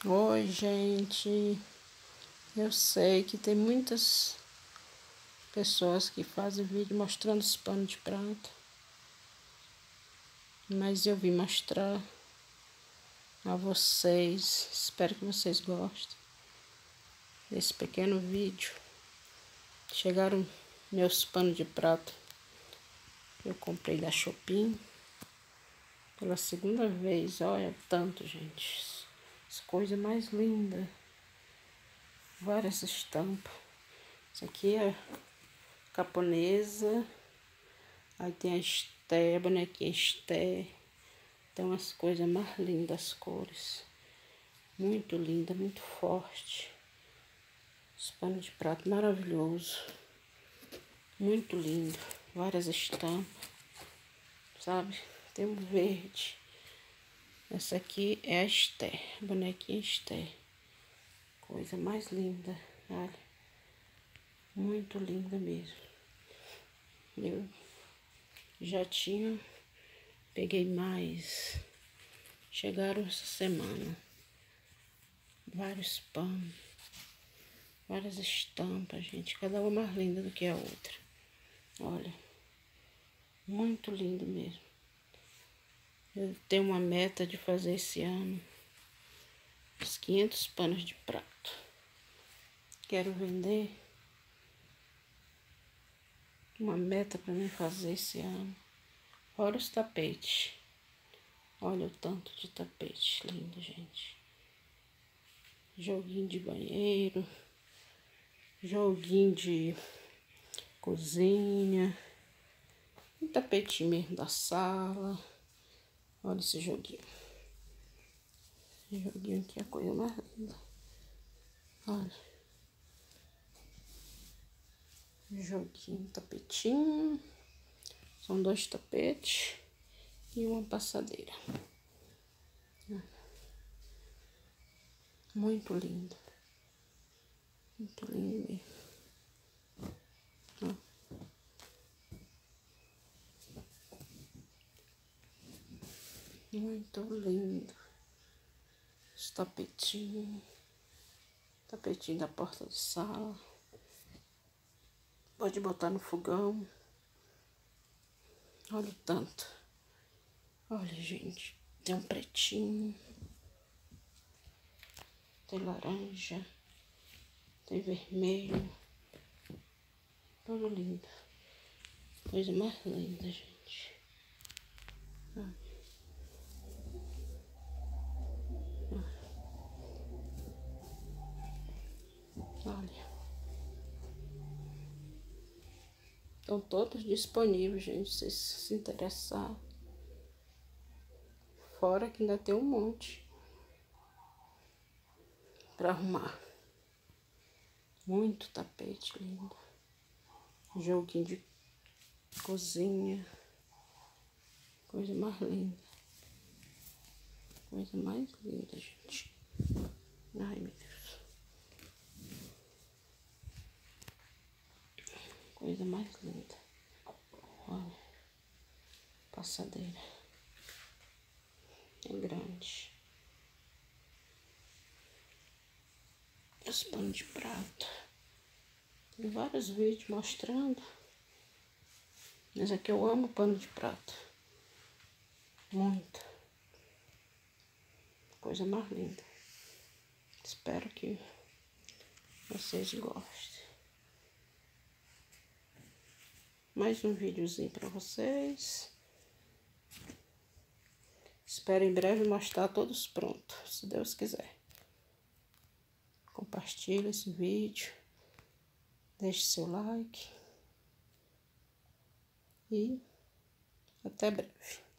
Oi, gente. Eu sei que tem muitas pessoas que fazem vídeo mostrando os panos de prato, mas eu vim mostrar a vocês. Espero que vocês gostem desse pequeno vídeo. Chegaram meus panos de prato. Eu comprei da Shopee pela segunda vez. Olha tanto, gente. As coisas mais lindas. Várias estampas. Isso aqui é caponesa. Aí tem a Esté, a bonequinha Esté. Tem umas coisas mais lindas, as cores. Muito linda, muito forte. Os panos de prato maravilhoso. Muito lindo. Várias estampas. Sabe? Tem um verde. Essa aqui é a Esté, bonequinha Esté. Coisa mais linda, olha. Muito linda mesmo. Eu já tinha, peguei mais. Chegaram essa semana. Vários panos. Várias estampas, gente. Cada uma mais linda do que a outra. Olha. Muito lindo mesmo. Eu tenho uma meta de fazer esse ano uns 500 panos de prato. Quero vender. Uma meta para mim fazer esse ano. Olha os tapetes. Olha o tanto de tapete lindo, gente. Joguinho de banheiro. Joguinho de cozinha. Um tapetinho mesmo da sala. Olha esse joguinho. Esse joguinho aqui é a coisa mais linda. Olha. Joguinho, tapetinho. São 2 tapetes e uma passadeira. Muito lindo. Muito lindo mesmo. Ó. Muito lindo. Os tapetinhos. Tapetinho da porta de sala. Pode botar no fogão. Olha o tanto. Olha, gente. Tem um pretinho. Tem laranja. Tem vermelho. Tudo lindo. Coisa mais linda, gente. Olha. Estão todos disponíveis, gente, se vocês se interessar. Fora que ainda tem um monte para arrumar. Muito tapete lindo. Joguinho de cozinha. Coisa mais linda. Coisa mais linda, gente. Ai, meu Deus. Coisa mais linda. Olha. Passadeira. É grande. Os panos de prato. Tem vários vídeos mostrando. Mas aqui eu amo pano de prato. Muito. Coisa mais linda. Espero que vocês gostem. Mais um videozinho para vocês. Espero em breve mostrar todos prontos, se Deus quiser. Compartilhe esse vídeo. Deixe seu like. E até breve.